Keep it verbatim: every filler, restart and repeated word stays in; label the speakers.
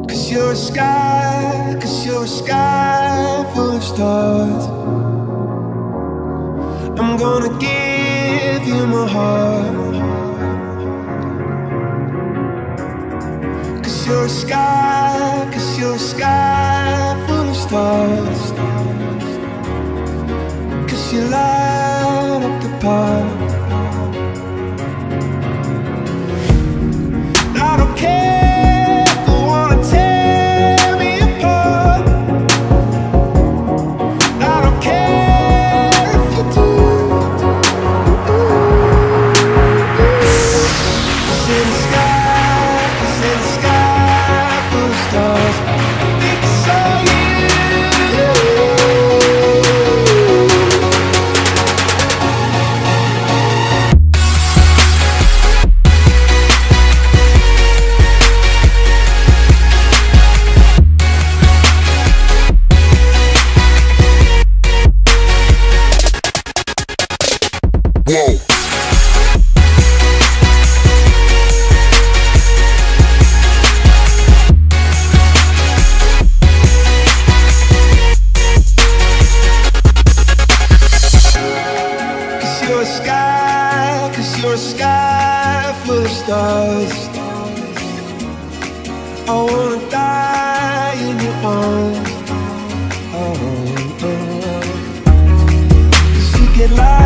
Speaker 1: Cause you're a sky, cause you're a sky full of stars. I'm gonna give you my heart. Cause you're a sky, cause you're a sky full of stars. Cause you light up the park. I don't care if you wanna tear me apart. I don't care if you do. Cause in the sky, cause in the sky full of stars, I think I saw you.
Speaker 2: Whoa.
Speaker 1: Cause you're a sky, cause you're a sky full of stars. I wanna die in your arms. Oh, oh. Cause you get lost